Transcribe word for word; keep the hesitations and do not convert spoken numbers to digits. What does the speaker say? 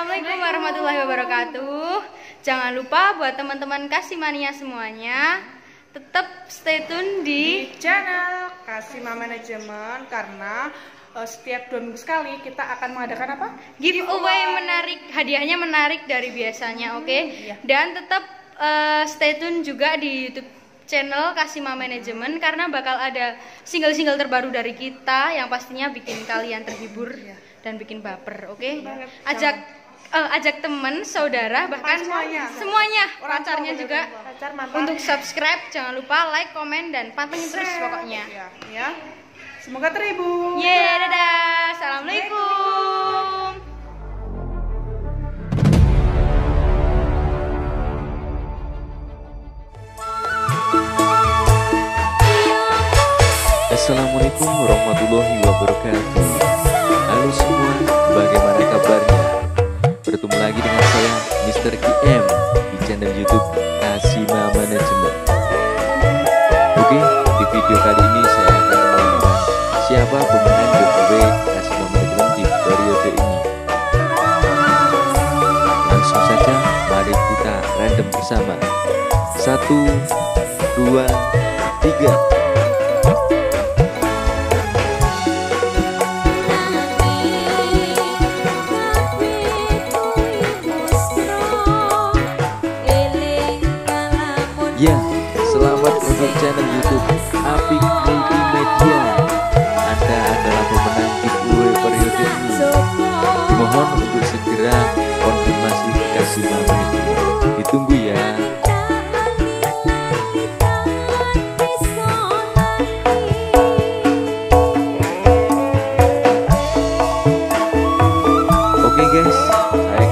Assalamualaikum warahmatullahi wabarakatuh. Jangan lupa buat teman-teman Kasih Mania semuanya, tetap stay tune di, di channel Kasih Manajemen karena uh, setiap dua minggu sekali kita akan mengadakan apa? Giveaway menarik, hadiahnya menarik dari biasanya, oke? Okay? Hmm, iya. Dan tetap uh, stay tune juga di YouTube channel Kasih Manajemen karena bakal ada single-single terbaru dari kita yang pastinya bikin kalian terhibur iya. dan bikin baper, oke? Okay? Iya. Ajak uh, ajak teman, saudara, bahkan semuanya, semuanya orang pacarnya juga pacar, untuk subscribe. Jangan lupa like, komen, dan pantengin terus pokoknya. Ya, ya. Semoga terhibur. Yeay, dadah. Assalamualaikum. Assalamualaikum warahmatullahi wabarakatuh. Halo semua, bagaimana kabarnya? Bertemu lagi dengan saya Mister K M di channel YouTube Kasih Manajemen. Oke, di video kali ini saya akan menunjukkan siapa pemenang giveaway Kasih Manajemen di periode ini. Langsung saja, mari kita random bersama. Satu, dua, tiga. Ya, selamat untuk channel YouTube Apik Multimedia. Anda adalah pemenang giveaway periode ini. Mohon untuk segera konfirmasi Kasih Manajemen. Ditunggu ya. Oke guys, saya